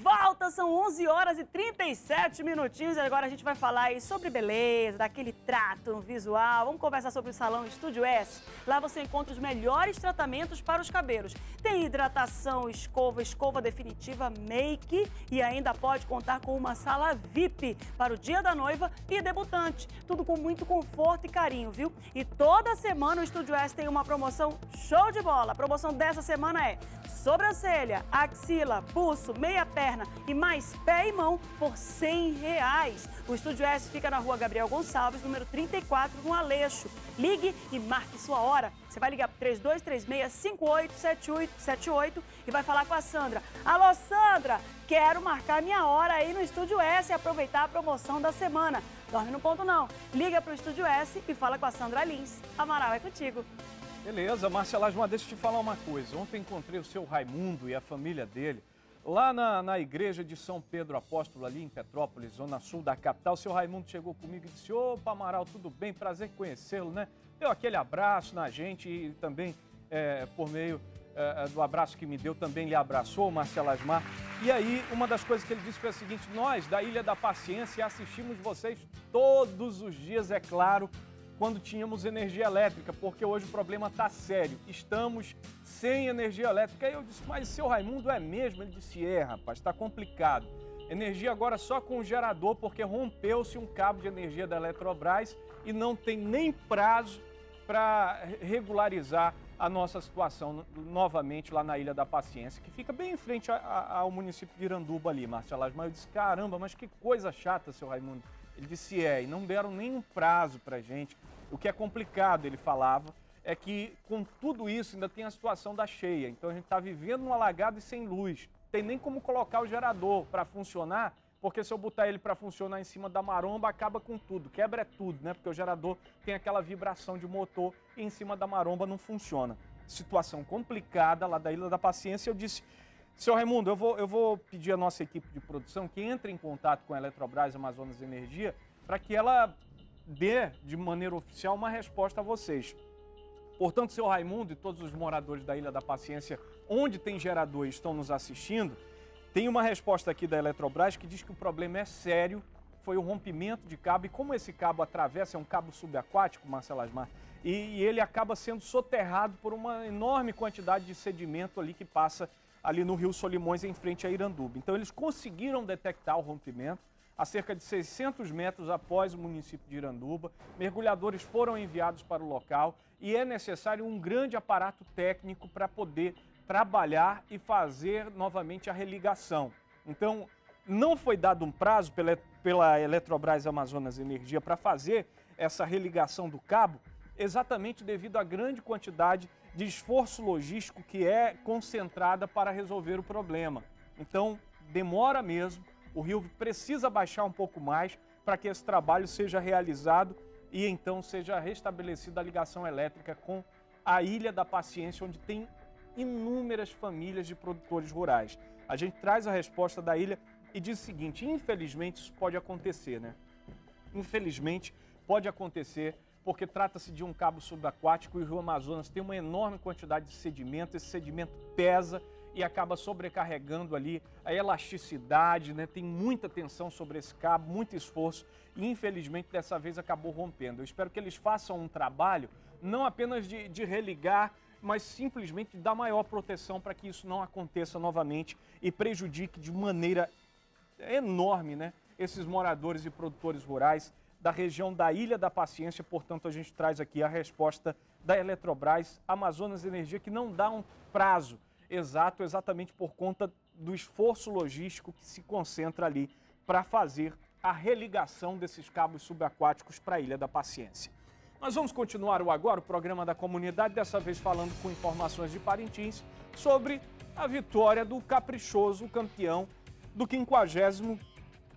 volta, são 11 horas e 37 minutinhos e agora a gente vai falar aí sobre beleza, daquele trato no visual. Vamos conversar sobre o Salão Estúdio S. Lá você encontra os melhores tratamentos para os cabelos. Tem hidratação, escova definitiva, make e ainda pode contar com uma sala VIP para o dia da noiva e debutante. Tudo com muito conforto e carinho, viu? E toda semana o Estúdio S tem uma promoção show de bola. A promoção dessa semana é sobrancelha, axila, pulso, meia perna e mais pé e mão por R$100. O Estúdio S fica na rua Gabriel Gonçalves, número 34, no Aleixo. Ligue e marque sua hora. Você vai ligar para 3236-5878 e vai falar com a Sandra. Alô, Sandra, quero marcar minha hora aí no Estúdio S e aproveitar a promoção da semana. Dorme no ponto não. Liga para o Estúdio S e fala com a Sandra Lins. Amaral, é contigo. Beleza, Márcia Lasmar, deixa eu te falar uma coisa. Ontem encontrei o seu Raimundo e a família dele lá na igreja de São Pedro Apóstolo, ali em Petrópolis, zona sul da capital. O seu Raimundo chegou comigo e disse: opa, Amaral, tudo bem? Prazer em conhecê-lo, né? Deu aquele abraço na gente e também, por meio do abraço que me deu, também lhe abraçou, Márcia Lasmar. E aí, uma das coisas que ele disse foi a seguinte: nós, da Ilha da Paciência, assistimos vocês todos os dias, é claro, quando tínhamos energia elétrica, porque hoje o problema está sério. Estamos sem energia elétrica. Aí eu disse: mas seu Raimundo é mesmo? Ele disse: rapaz, está complicado. Energia agora só com o gerador, porque rompeu-se um cabo de energia da Eletrobras e não tem nem prazo para regularizar a nossa situação novamente lá na Ilha da Paciência, que fica bem em frente ao município de Iranduba ali, Márcia Lasmar. Eu disse: caramba, mas que coisa chata, seu Raimundo. Ele disse: e não deram nenhum prazo para a gente. O que é complicado, ele falava, é que com tudo isso ainda tem a situação da cheia. Então a gente está vivendo um alagado e sem luz. Tem nem como colocar o gerador para funcionar, porque se eu botar ele para funcionar em cima da maromba, acaba com tudo. Quebra tudo, né? Porque o gerador tem aquela vibração de motor e em cima da maromba não funciona. Situação complicada lá da Ilha da Paciência. Eu disse: seu Raimundo, eu vou pedir à nossa equipe de produção que entre em contato com a Eletrobras Amazonas Energia para que ela dê, de maneira oficial, uma resposta a vocês. Portanto, seu Raimundo e todos os moradores da Ilha da Paciência, onde tem gerador e estão nos assistindo, tem uma resposta aqui da Eletrobras que diz que o problema é sério, foi o rompimento de cabo, e como esse cabo atravessa, é um cabo subaquático, Márcia Lasmar, e ele acaba sendo soterrado por uma enorme quantidade de sedimento ali que passa ali no Rio Solimões, em frente a Iranduba. Então eles conseguiram detectar o rompimento a cerca de 600 metros após o município de Iranduba. Mergulhadores foram enviados para o local e é necessário um grande aparato técnico para poder trabalhar e fazer novamente a religação. Então, não foi dado um prazo pela Eletrobras Amazonas Energia para fazer essa religação do cabo, exatamente devido à grande quantidade de esforço logístico que é concentrada para resolver o problema. Então, demora mesmo, o rio precisa baixar um pouco mais para que esse trabalho seja realizado e então seja restabelecida a ligação elétrica com a Ilha da Paciência, onde tem inúmeras famílias de produtores rurais. A gente traz a resposta da ilha e diz o seguinte: infelizmente isso pode acontecer, né? Infelizmente pode acontecer, porque trata-se de um cabo subaquático e o Rio Amazonas tem uma enorme quantidade de sedimento. Esse sedimento pesa e acaba sobrecarregando ali a elasticidade, né? Tem muita tensão sobre esse cabo, muito esforço e infelizmente dessa vez acabou rompendo. Eu espero que eles façam um trabalho não apenas de religar, mas simplesmente de dar maior proteção para que isso não aconteça novamente e prejudique de maneira enorme, né, esses moradores e produtores rurais da região da Ilha da Paciência. Portanto, a gente traz aqui a resposta da Eletrobras Amazonas Energia, que não dá um prazo exato, exatamente por conta do esforço logístico que se concentra ali para fazer a religação desses cabos subaquáticos para a Ilha da Paciência. Nós vamos continuar agora o programa da comunidade, dessa vez falando com informações de Parintins sobre a vitória do caprichoso campeão do 50º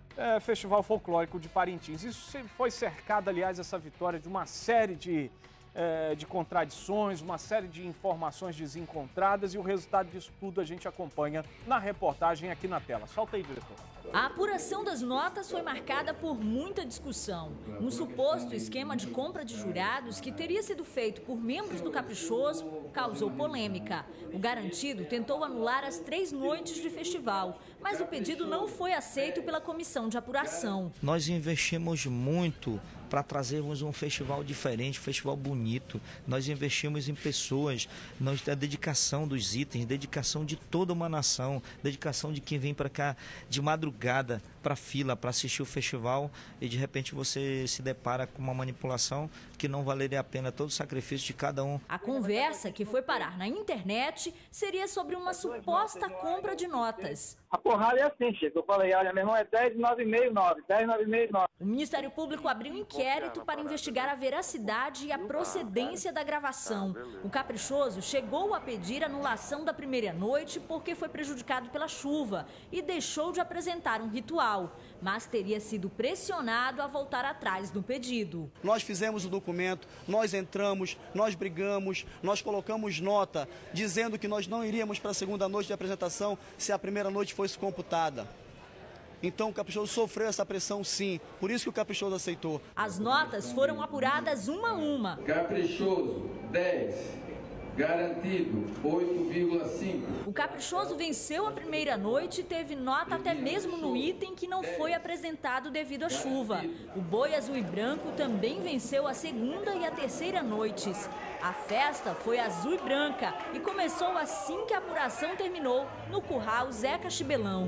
Festival Folclórico de Parintins. Isso foi cercado, aliás, essa vitória de uma série de de contradições, uma série de informações desencontradas, e o resultado disso tudo a gente acompanha na reportagem aqui na tela. Solta aí, diretor. A apuração das notas foi marcada por muita discussão. Um suposto esquema de compra de jurados que teria sido feito por membros do Caprichoso causou polêmica. O garantido tentou anular as 3 noites de festival, mas o pedido não foi aceito pela comissão de apuração. Nós investimos muito para trazermos um festival diferente, um festival bonito. Nós investimos em pessoas, a dedicação dos itens, dedicação de toda uma nação, dedicação de quem vem para cá de madrugada para fila para assistir o festival, e de repente você se depara com uma manipulação que não valeria a pena todo o sacrifício de cada um. A conversa, que foi parar na internet, seria sobre uma suposta compra de notas. A porrada é assim, Chico. Eu falei, olha, meu irmão, é 10,959, 10,959. O Ministério Público abriu um inquérito para investigar a veracidade e a procedência da gravação. O Caprichoso chegou a pedir anulação da primeira noite porque foi prejudicado pela chuva e deixou de apresentar um ritual, mas teria sido pressionado a voltar atrás do pedido. Nós fizemos o documento, nós entramos, nós brigamos, nós colocamos nota dizendo que nós não iríamos para a segunda noite de apresentação se a primeira noite fosse computada. Então o Caprichoso sofreu essa pressão, sim, por isso que o Caprichoso aceitou. As notas foram apuradas uma a uma. Caprichoso, 10. Garantido, 8,5. O Caprichoso venceu a primeira noite e teve nota até mesmo no item que não foi apresentado devido à chuva. O Boi Azul e Branco também venceu a segunda e a terceira noites. A festa foi azul e branca e começou assim que a apuração terminou no Curral Zeca Chibelão.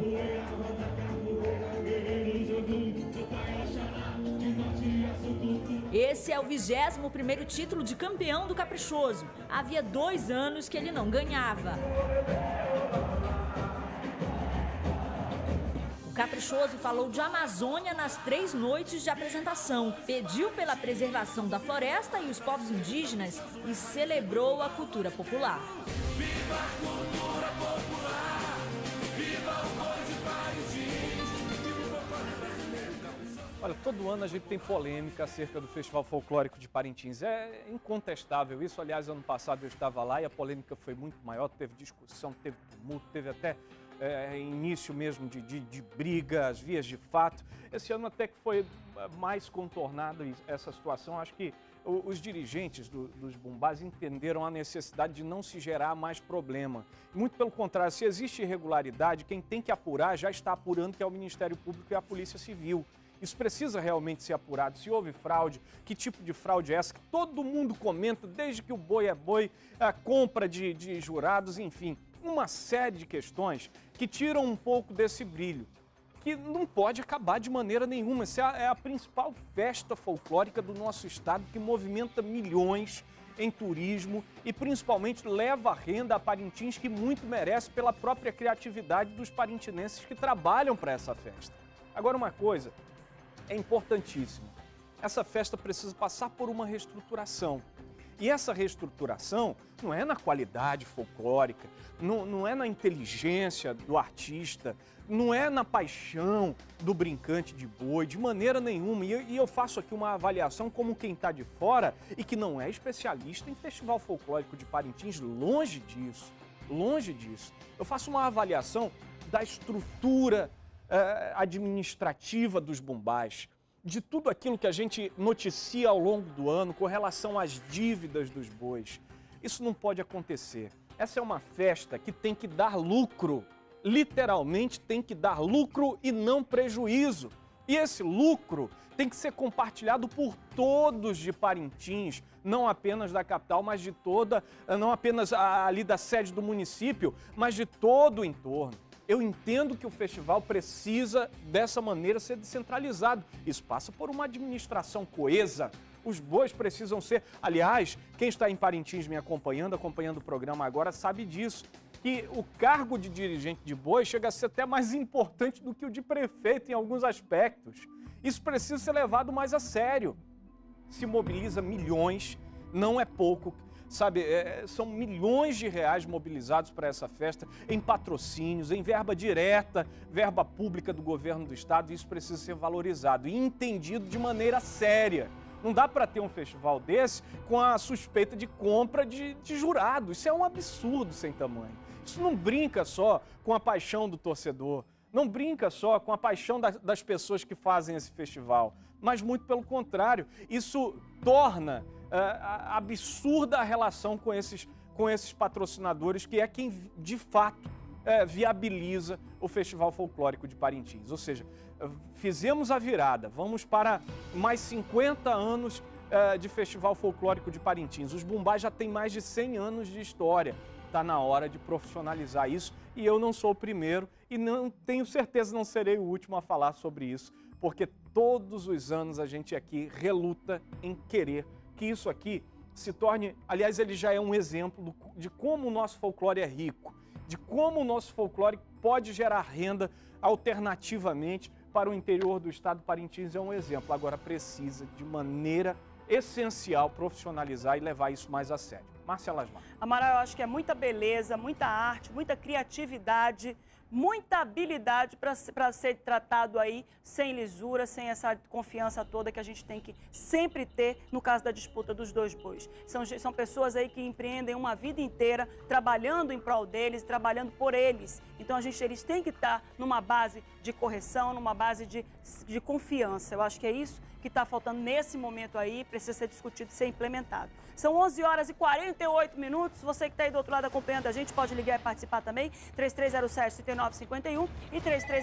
Esse é o 21º título de campeão do Caprichoso. Havia 2 anos que ele não ganhava. O Caprichoso falou de Amazônia nas 3 noites de apresentação, pediu pela preservação da floresta e os povos indígenas e celebrou a cultura popular. Viva a cultura popular! Viva o boi de Parintins! Olha, todo ano a gente tem polêmica acerca do Festival Folclórico de Parintins. É incontestável isso. Aliás, ano passado eu estava lá e a polêmica foi muito maior. Teve discussão, teve tumulto, teve até início mesmo de brigas, vias de fato. Esse ano até que foi mais contornado essa situação. Acho que os dirigentes dos bumbás entenderam a necessidade de não se gerar mais problema. Muito pelo contrário, se existe irregularidade, quem tem que apurar já está apurando, que é o Ministério Público e a Polícia Civil. Isso precisa realmente ser apurado. Se houve fraude, que tipo de fraude é essa? Que todo mundo comenta, desde que o boi é boi, a compra de jurados, enfim. Uma série de questões que tiram um pouco desse brilho, que não pode acabar de maneira nenhuma. Essa é a principal festa folclórica do nosso estado, que movimenta milhões em turismo e principalmente leva renda a Parintins, que muito merece pela própria criatividade dos parintinenses que trabalham para essa festa. Agora, uma coisa é importantíssimo. Essa festa precisa passar por uma reestruturação. E essa reestruturação não é na qualidade folclórica, não é na inteligência do artista, não é na paixão do brincante de boi, de maneira nenhuma. E eu faço aqui uma avaliação como quem está de fora e que não é especialista em Festival Folclórico de Parintins, longe disso, longe disso. Eu faço uma avaliação da estrutura administrativa dos bumbás, de tudo aquilo que a gente noticia ao longo do ano com relação às dívidas dos bois. Isso não pode acontecer. Essa é uma festa que tem que dar lucro, literalmente tem que dar lucro e não prejuízo. E esse lucro tem que ser compartilhado por todos de Parintins, não apenas da capital, mas de toda, não apenas ali da sede do município, mas de todo o entorno. Eu entendo que o festival precisa, dessa maneira, ser descentralizado. Isso passa por uma administração coesa. Os bois precisam ser... Aliás, quem está em Parintins me acompanhando o programa agora, sabe disso. Que o cargo de dirigente de boi chega a ser até mais importante do que o de prefeito em alguns aspectos. Isso precisa ser levado mais a sério. Se mobiliza milhões, não é pouco. Sabe, são milhões de reais mobilizados para essa festa, em patrocínios, em verba direta, verba pública do governo do estado, e isso precisa ser valorizado e entendido de maneira séria. Não dá para ter um festival desse com a suspeita de compra de jurado. Isso é um absurdo sem tamanho. Isso não brinca só com a paixão do torcedor, não brinca só com a paixão das pessoas que fazem esse festival, mas muito pelo contrário. Isso torna absurda a relação com esses patrocinadores, que é quem de fato viabiliza o Festival Folclórico de Parintins. Ou seja, fizemos a virada, vamos para mais 50 anos de Festival Folclórico de Parintins. Os Bumbás já têm mais de 100 anos de história. Está na hora de profissionalizar isso, e eu não sou o primeiro e não tenho certeza não serei o último a falar sobre isso, porque todos os anos a gente aqui reluta em querer que isso aqui se torne, aliás, ele já é um exemplo de como o nosso folclore é rico, de como o nosso folclore pode gerar renda alternativamente para o interior do estado. Parintins é um exemplo, agora precisa de maneira essencial profissionalizar e levar isso mais a sério. Márcia Lasmar. Amaral, eu acho que é muita beleza, muita arte, muita criatividade, muita habilidade para ser tratado aí sem lisura, sem essa confiança toda que a gente tem que sempre ter no caso da disputa dos dois bois. São pessoas aí que empreendem uma vida inteira trabalhando em prol deles, trabalhando por eles. Então eles têm que estar numa base de correção, numa base de confiança. Eu acho que é isso que está faltando nesse momento aí, precisa ser discutido e ser implementado. São 11 horas e 48 minutos. Você que está aí do outro lado acompanhando a gente pode ligar e participar também. 3307-3951 e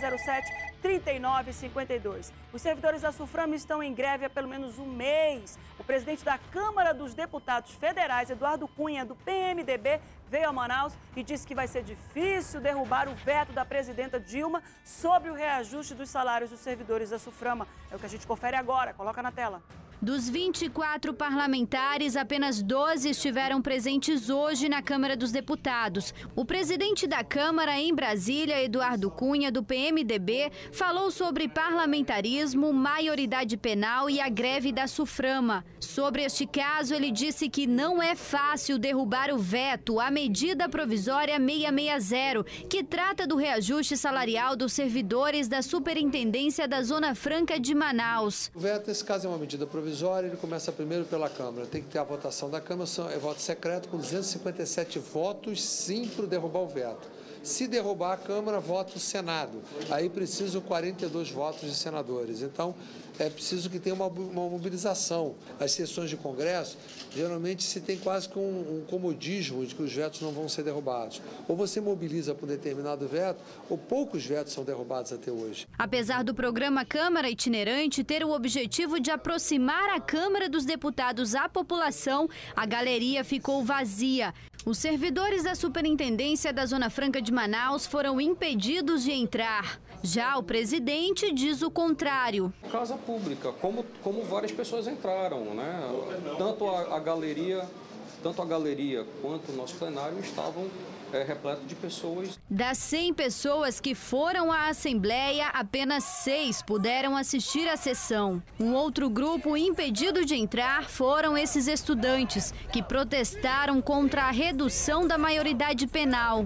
3307-3952. Os servidores da SUFRAMA estão em greve há pelo menos um mês. O presidente da Câmara dos Deputados Federais, Eduardo Cunha, do PMDB, veio a Manaus e disse que vai ser difícil derrubar o veto da presidenta Dilma sobre o reajuste dos salários dos servidores da SUFRAMA. É o que a gente confere agora. Coloca na tela. Dos 24 parlamentares, apenas 12 estiveram presentes hoje na Câmara dos Deputados. O presidente da Câmara em Brasília, Eduardo Cunha, do PMDB, falou sobre parlamentarismo, maioridade penal e a greve da SUFRAMA. Sobre este caso, ele disse que não é fácil derrubar o veto à medida provisória 660, que trata do reajuste salarial dos servidores da Superintendência da Zona Franca de Manaus. O veto, nesse caso, é uma medida provisória. Ele começa primeiro pela Câmara. Tem que ter a votação da Câmara, é voto secreto, com 257 votos, sim, para derrubar o veto. Se derrubar a Câmara, vota o Senado. Aí precisam 42 votos de senadores. Então, é preciso que tenha uma mobilização. As sessões de Congresso, geralmente se tem quase que um comodismo de que os vetos não vão ser derrubados. Ou você mobiliza para um determinado veto, ou poucos vetos são derrubados até hoje. Apesar do programa Câmara Itinerante ter o objetivo de aproximar a Câmara dos Deputados à população, a galeria ficou vazia. Os servidores da Superintendência da Zona Franca de Manaus foram impedidos de entrar. Já o presidente diz o contrário. Casa pública, como várias pessoas entraram, né? Tanto a galeria quanto o nosso plenário estavam repleto de pessoas. Das 100 pessoas que foram à Assembleia, apenas 6 puderam assistir à sessão. Um outro grupo impedido de entrar foram esses estudantes, que protestaram contra a redução da maioridade penal.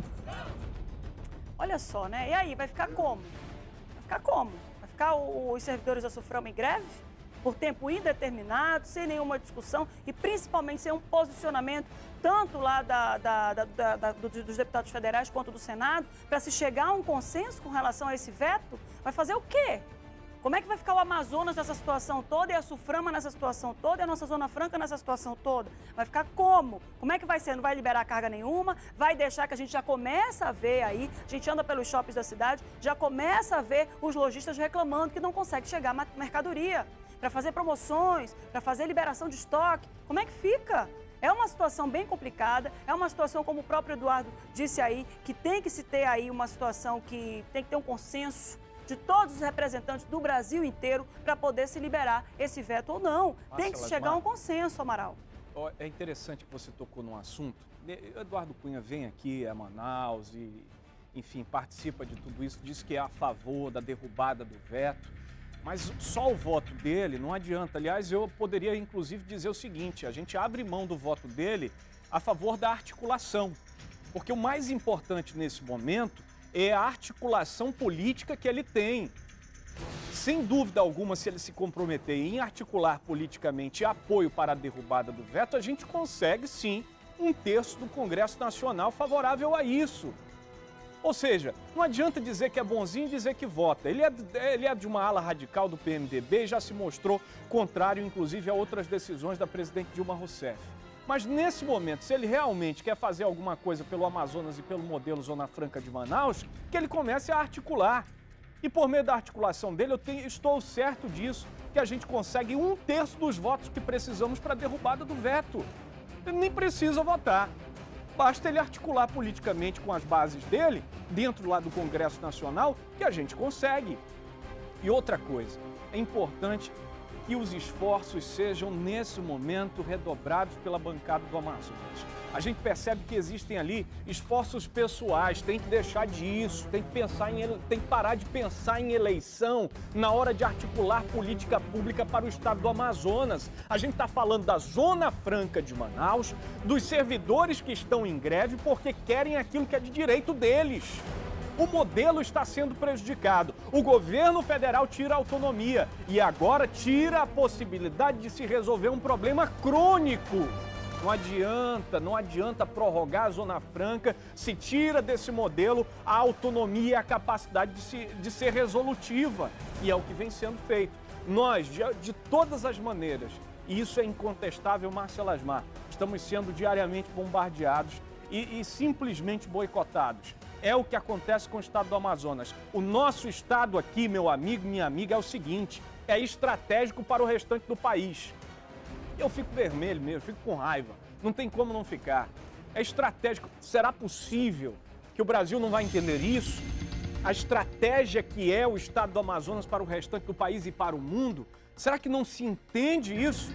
Olha só, né? E aí, vai ficar como? Vai ficar como? Vai ficar os servidores da SUFRAMA em greve? Por tempo indeterminado, sem nenhuma discussão e principalmente sem um posicionamento tanto lá dos deputados federais quanto do Senado, para se chegar a um consenso com relação a esse veto? Vai fazer o quê? Como é que vai ficar o Amazonas nessa situação toda e a SUFRAMA nessa situação toda e a nossa Zona Franca nessa situação toda? Vai ficar como? Como é que vai ser? Não vai liberar carga nenhuma? Vai deixar que a gente já começa a ver aí, a gente anda pelos shoppings da cidade, já começa a ver os lojistas reclamando que não consegue chegar a mercadoria para fazer promoções, para fazer liberação de estoque. Como é que fica? É uma situação bem complicada, é uma situação, como o próprio Eduardo disse aí, que tem que se ter aí uma situação que tem que ter um consenso de todos os representantes do Brasil inteiro para poder se liberar esse veto ou não. Tem que se chegar a um consenso, Amaral. É interessante que você tocou num assunto. Eduardo Cunha vem aqui a Manaus e, enfim, participa de tudo isso, diz que é a favor da derrubada do veto. Mas só o voto dele não adianta. Aliás, eu poderia, inclusive, dizer o seguinte, a gente abre mão do voto dele a favor da articulação. Porque o mais importante nesse momento é a articulação política que ele tem. sem dúvida alguma, se ele se comprometer em articular politicamente apoio para a derrubada do veto, a gente consegue sim 1/3 do Congresso Nacional favorável a isso. Ou seja, não adianta dizer que é bonzinho e dizer que vota. Ele é de uma ala radical do PMDB e já se mostrou contrário, inclusive, a outras decisões da presidente Dilma Rousseff. Mas nesse momento, se ele realmente quer fazer alguma coisa pelo Amazonas e pelo modelo Zona Franca de Manaus, que ele comece a articular. E por meio da articulação dele, estou certo disso, que a gente consegue 1/3 dos votos que precisamos para a derrubada do veto. Ele nem precisa votar. Basta ele articular politicamente com as bases dele, dentro lá do Congresso Nacional, que a gente consegue. E outra coisa, é importante que os esforços sejam, nesse momento, redobrados pela bancada do Amazonas. A gente percebe que existem ali esforços pessoais, tem que deixar disso, tem que parar de pensar em eleição na hora de articular política pública para o estado do Amazonas. A gente está falando da Zona Franca de Manaus, dos servidores que estão em greve porque querem aquilo que é de direito deles. O modelo está sendo prejudicado. O governo federal tira a autonomia e agora tira a possibilidade de se resolver um problema crônico. Não adianta prorrogar a Zona Franca, se tira desse modelo a autonomia e a capacidade de ser resolutiva. E é o que vem sendo feito. Nós, de todas as maneiras, e isso é incontestável, Márcia Lasmar, estamos sendo diariamente bombardeados e simplesmente boicotados. É o que acontece com o estado do Amazonas. O nosso estado aqui, meu amigo, minha amiga, é o seguinte, é estratégico para o restante do país. Eu fico vermelho mesmo, fico com raiva. Não tem como não ficar. É estratégico. Será possível que o Brasil não vai entender isso? A estratégia que é o estado do Amazonas para o restante do país e para o mundo, será que não se entende isso?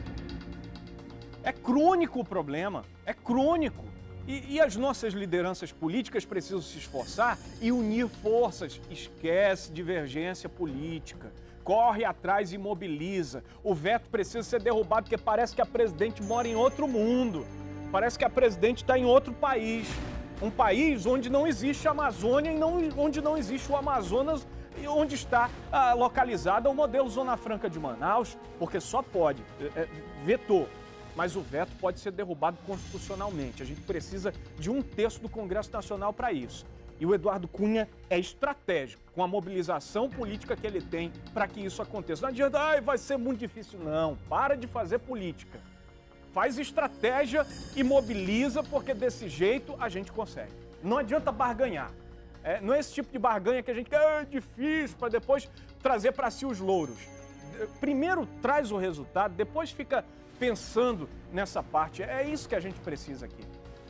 É crônico o problema, é crônico. E as nossas lideranças políticas precisam se esforçar e unir forças. Esquece divergência política. Corre atrás e mobiliza. O veto precisa ser derrubado porque parece que a presidente mora em outro mundo. Parece que a presidente está em outro país. Um país onde não existe a Amazônia e onde não existe o Amazonas e onde está localizada o modelo Zona Franca de Manaus, porque só pode, vetou. Mas o veto pode ser derrubado constitucionalmente. A gente precisa de 1/3 do Congresso Nacional para isso. E o Eduardo Cunha é estratégico, com a mobilização política que ele tem para que isso aconteça. Não adianta, vai ser muito difícil. Não, para de fazer política. Faz estratégia e mobiliza, porque desse jeito a gente consegue. Não adianta barganhar. Não é esse tipo de barganha que a gente quer, é difícil, para depois trazer para si os louros. Primeiro traz o resultado, depois fica pensando nessa parte. É isso que a gente precisa aqui.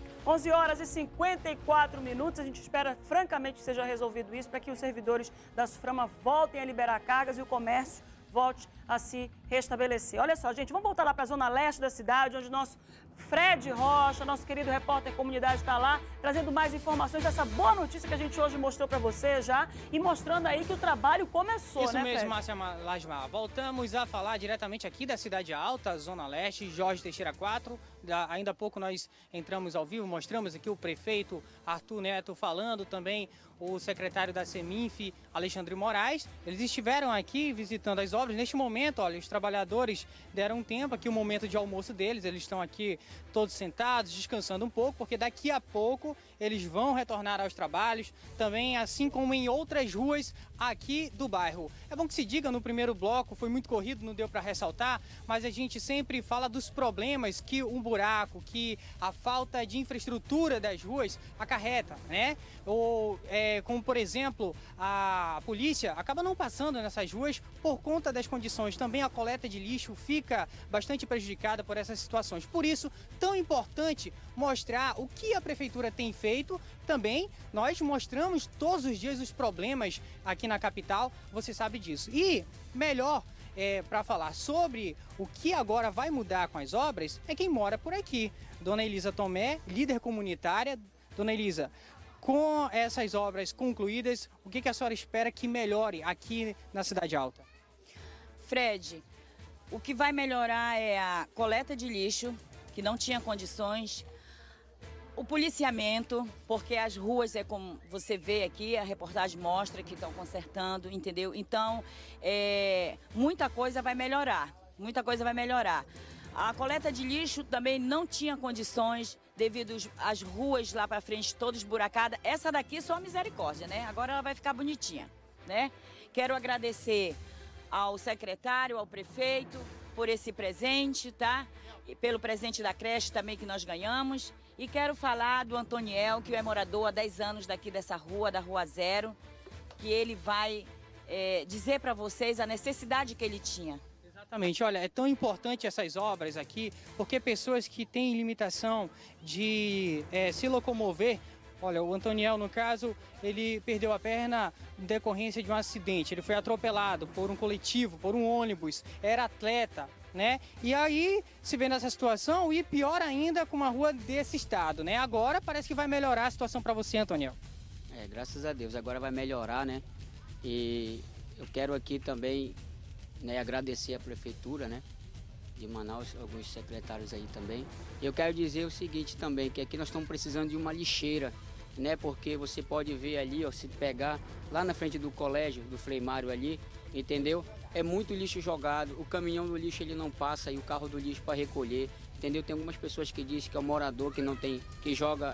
11h54, a gente espera francamente que seja resolvido isso para que os servidores da Suframa voltem a liberar cargas e o comércio volte a se restabelecer. Olha só, gente, vamos voltar lá para a zona leste da cidade, onde nosso Fred Rocha, nosso querido repórter comunidade, está lá, trazendo mais informações dessa boa notícia que a gente hoje mostrou para você já e mostrando aí que o trabalho começou, isso né, mesmo, Fred? Márcia Lasmar. Voltamos a falar diretamente aqui da Cidade Alta, Zona Leste, Jorge Teixeira 4. Ainda há pouco nós entramos ao vivo, mostramos aqui o prefeito Arthur Neto falando, também o secretário da Seminf, Alexandre Moraes. Eles estiveram aqui visitando as obras. Neste momento, olha, os trabalhadores deram um tempo aqui, o momento de almoço deles. Eles estão aqui todos sentados, descansando um pouco, porque daqui a pouco eles vão retornar aos trabalhos, também assim como em outras ruas aqui do bairro. É bom que se diga, no primeiro bloco foi muito corrido, não deu para ressaltar, mas a gente sempre fala dos problemas que um buraco, que a falta de infraestrutura das ruas acarreta, né? Como, por exemplo, a polícia acaba não passando nessas ruas por conta das condições. Também a coleta de lixo fica bastante prejudicada por essas situações. Por isso, tão importante mostrar o que a prefeitura tem feito. Também nós mostramos todos os dias os problemas aqui na capital, você sabe disso. E melhor para falar sobre o que agora vai mudar com as obras é quem mora por aqui. Dona Elisa Tomé, líder comunitária. Dona Elisa, com essas obras concluídas, o que a senhora espera que melhore aqui na Cidade Alta? Fred, o que vai melhorar é a coleta de lixo, que não tinha condições, O policiamento, porque as ruas, é como você vê aqui, a reportagem mostra que estão consertando, entendeu? Então, muita coisa vai melhorar, muita coisa vai melhorar. A coleta de lixo também não tinha condições, devido às ruas lá para frente todas esburacadas. Essa daqui só misericórdia, né? Agora ela vai ficar bonitinha, né? Quero agradecer ao secretário, ao prefeito, por esse presente, tá? E pelo presente da creche também que nós ganhamos. E quero falar do Antoniel, que é morador há 10 anos daqui dessa rua, da Rua Zero, que ele vai dizer para vocês a necessidade que ele tinha. Exatamente, olha, é tão importante essas obras aqui, porque pessoas que têm limitação de se locomover, olha, o Antoniel, no caso, ele perdeu a perna em decorrência de um acidente, ele foi atropelado por um coletivo, por um ônibus, era atleta, né? E aí se vê nessa situação e pior ainda com uma rua desse estado, né? Agora parece que vai melhorar a situação para você, Antoniel. Graças a Deus, agora vai melhorar, né? E eu quero aqui também, né, agradecer a prefeitura, né, de Manaus, alguns secretários aí também. E eu quero dizer o seguinte também, que aqui nós estamos precisando de uma lixeira, né, porque você pode ver ali, ó, se pegar lá na frente do colégio, do Frei Mário ali, entendeu? É muito lixo jogado, o caminhão do lixo ele não passa e o carro do lixo para recolher, entendeu? Tem algumas pessoas que dizem que é o morador que não tem, que joga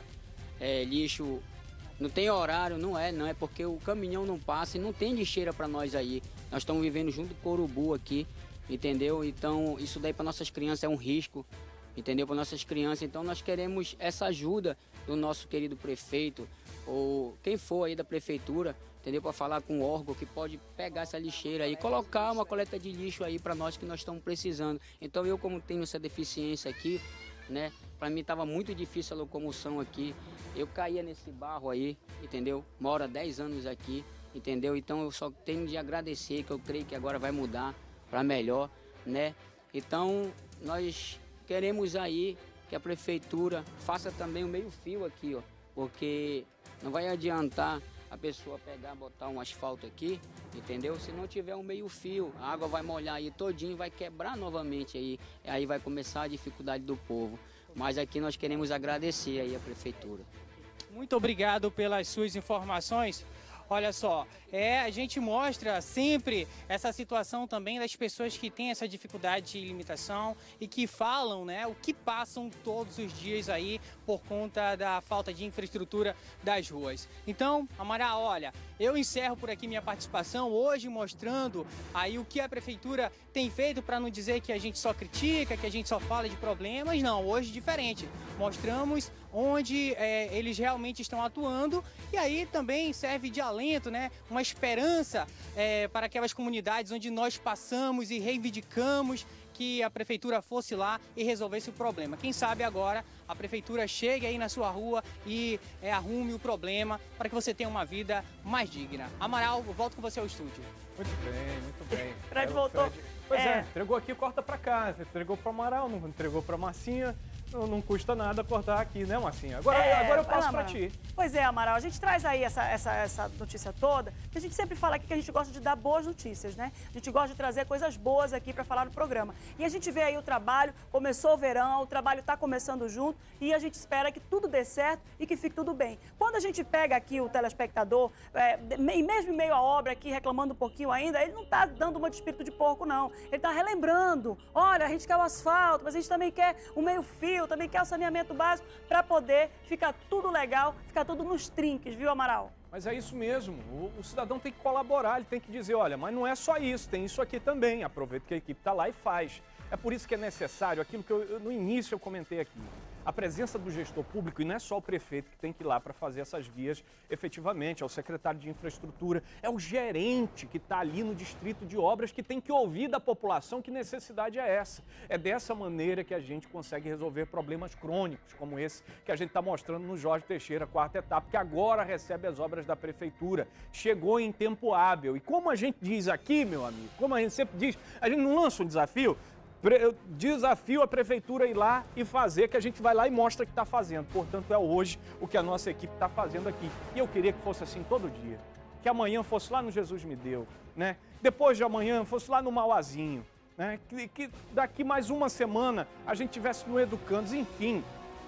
lixo, não tem horário, não é porque o caminhão não passa e não tem lixeira para nós aí. Nós estamos vivendo junto com o Urubu aqui, entendeu? Então isso daí para nossas crianças é um risco, entendeu? Para nossas crianças, então nós queremos essa ajuda do nosso querido prefeito, ou quem for aí da prefeitura, entendeu? Para falar com o órgão que pode pegar essa lixeira e colocar uma coleta de lixo aí para nós que nós estamos precisando. Então eu, como tenho essa deficiência aqui, né? Para mim estava muito difícil a locomoção aqui. Eu caía nesse barro aí, entendeu? Moro há 10 anos aqui, entendeu? Então eu só tenho de agradecer, que eu creio que agora vai mudar para melhor, né? Então nós queremos aí que a prefeitura faça também o meio-fio aqui, ó, porque não vai adiantar a pessoa pegar, botar um asfalto aqui, entendeu? Se não tiver um meio-fio, a água vai molhar aí todinho, vai quebrar novamente aí vai começar a dificuldade do povo. Mas aqui nós queremos agradecer aí a prefeitura. Muito obrigado pelas suas informações. Olha só, a gente mostra sempre essa situação também das pessoas que têm essa dificuldade de limitação e que falam, né, o que passam todos os dias aí por conta da falta de infraestrutura das ruas. Então, Amaral, olha, eu encerro por aqui minha participação hoje mostrando aí o que a prefeitura tem feito, para não dizer que a gente só critica, que a gente só fala de problemas. Não, hoje diferente. Mostramos onde eles realmente estão atuando e aí também serve de alento, né? Uma esperança para aquelas comunidades onde nós passamos e reivindicamos que a prefeitura fosse lá e resolvesse o problema. Quem sabe agora a prefeitura chegue aí na sua rua e arrume o problema para que você tenha uma vida mais digna. Amaral, eu volto com você ao estúdio. Muito bem, muito bem. Fred voltou. Pois entregou aqui, corta pra cá. Entregou pro Amaral, não entregou pra Marcinha. Não custa nada cortar aqui, né, Marcinha? Agora eu passo pra ti. Pois é, Amaral, a gente traz aí essa notícia toda, que a gente sempre fala aqui que a gente gosta de dar boas notícias, né? A gente gosta de trazer coisas boas aqui para falar no programa. E a gente vê aí o trabalho, começou o verão, o trabalho está começando junto e a gente espera que tudo dê certo e que fique tudo bem. Quando a gente pega aqui o telespectador, mesmo em meio à obra aqui, reclamando um pouquinho ainda, ele não está dando uma de espírito de porco, não. Ele está relembrando. Olha, a gente quer o asfalto, mas a gente também quer o meio-fio, também quer o saneamento básico para poder ficar tudo legal, ficar tudo nos trinques, viu, Amaral? Mas é isso mesmo, o cidadão tem que colaborar, ele tem que dizer, olha, mas não é só isso, tem isso aqui também, aproveita que a equipe está lá e faz. É por isso que é necessário aquilo que no início eu comentei aqui, a presença do gestor público, e não é só o prefeito que tem que ir lá para fazer essas vias efetivamente, é o secretário de infraestrutura, é o gerente que está ali no distrito de obras que tem que ouvir da população que necessidade é essa. É dessa maneira que a gente consegue resolver problemas crônicos como esse que a gente está mostrando no Jorge Teixeira, quarta etapa, que agora recebe as obras da prefeitura. Chegou em tempo hábil. E como a gente diz aqui, meu amigo, como a gente sempre diz, a gente não lança um desafio, eu desafio a prefeitura a ir lá e fazer, que a gente vai lá e mostra que está fazendo. Portanto, é hoje o que a nossa equipe está fazendo aqui. E eu queria que fosse assim todo dia. Que amanhã fosse lá no Jesus Me Deu, né? Depois de amanhã fosse lá no Mauazinho, né? Que daqui mais uma semana a gente estivesse no Educandos, enfim.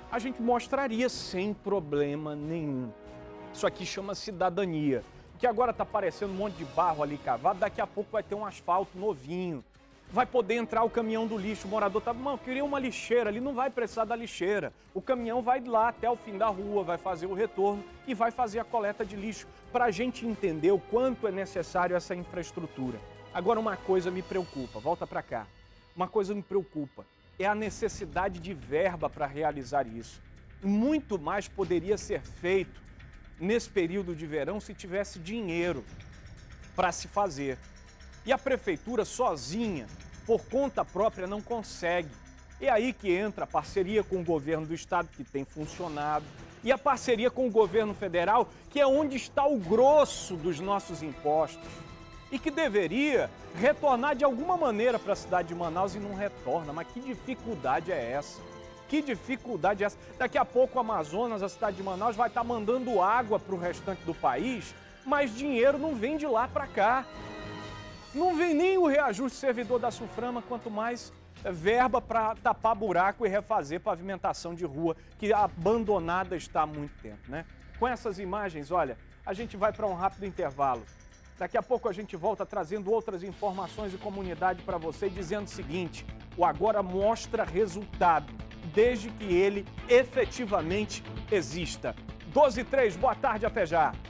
a gente mostraria sem problema nenhum. Isso aqui chama cidadania, que agora está parecendo um monte de barro ali cavado, daqui a pouco vai ter um asfalto novinho, vai poder entrar o caminhão do lixo, o morador tá, mano, eu queria uma lixeira ali, não vai precisar da lixeira. O caminhão vai lá até o fim da rua, vai fazer o retorno e vai fazer a coleta de lixo, para a gente entender o quanto é necessário essa infraestrutura. Agora uma coisa me preocupa, volta para cá, uma coisa me preocupa, é a necessidade de verba para realizar isso. Muito mais poderia ser feito nesse período de verão se tivesse dinheiro para se fazer. E a prefeitura sozinha, por conta própria, não consegue. É aí que entra a parceria com o governo do estado, que tem funcionado, e a parceria com o governo federal, que é onde está o grosso dos nossos impostos, e que deveria retornar de alguma maneira para a cidade de Manaus e não retorna. Mas que dificuldade é essa? Que dificuldade é essa? Daqui a pouco o Amazonas, a cidade de Manaus, vai estar mandando água para o restante do país, mas dinheiro não vem de lá para cá. Não vem nem o reajuste servidor da Suframa, quanto mais verba para tapar buraco e refazer pavimentação de rua, que abandonada está há muito tempo, né? Com essas imagens, olha, a gente vai para um rápido intervalo. Daqui a pouco a gente volta trazendo outras informações de comunidade para você, dizendo o seguinte: o Agora mostra resultado, desde que ele efetivamente exista. 12h03, boa tarde, até já.